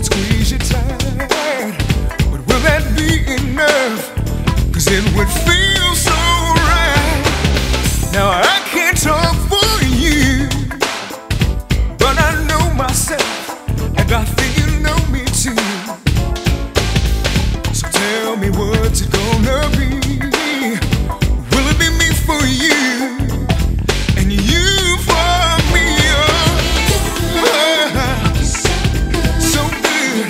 squeeze you tight, but will that be enough? 'Cause it would feel so right. Now I can't talk for you, but I know myself, and I think you know me too. So tell me, what's it gonna be? Will it be me for you, and you for me? So good.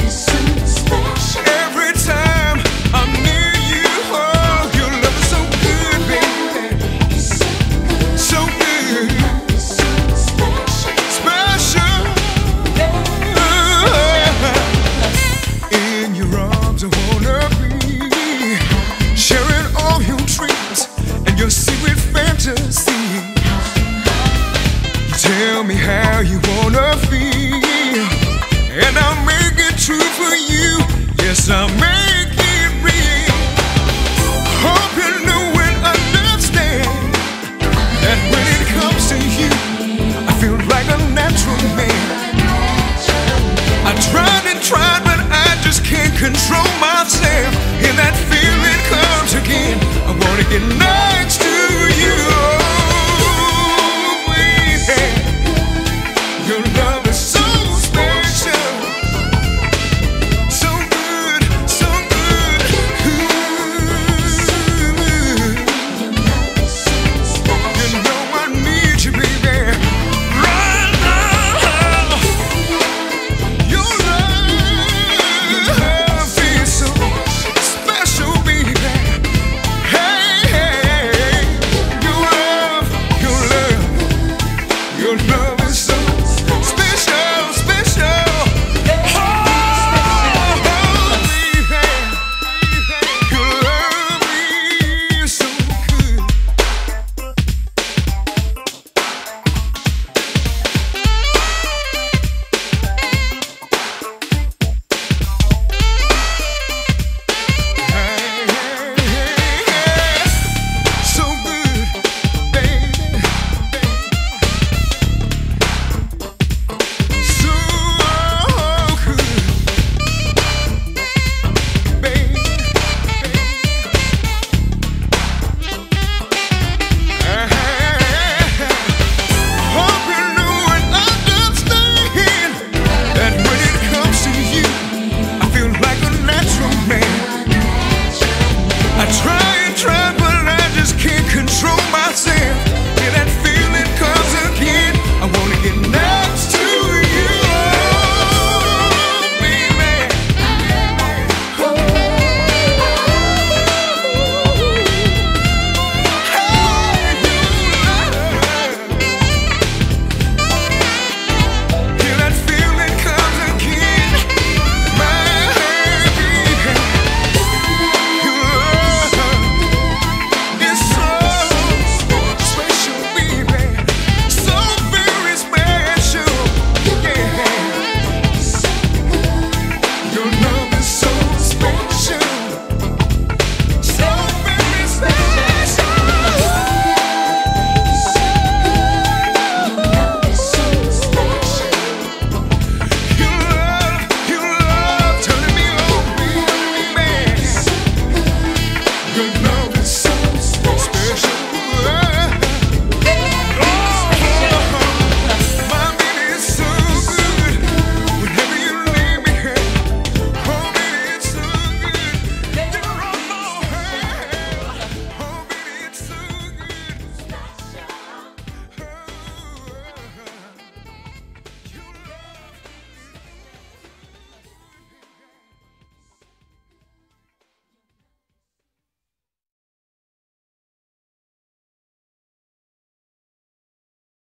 Every time I'm near you, oh, your love is so good, baby. So good. Special. In your arms I wanna be, sharing all your dreams and your secret fantasy. You tell me how you wanna feel, and I'll make it true for you. Yes, I'll make it real. Hope you know and understand that when it comes to you, I feel like a natural man. I tried and tried, but I just can't control myself. And that feeling comes again. I wanna get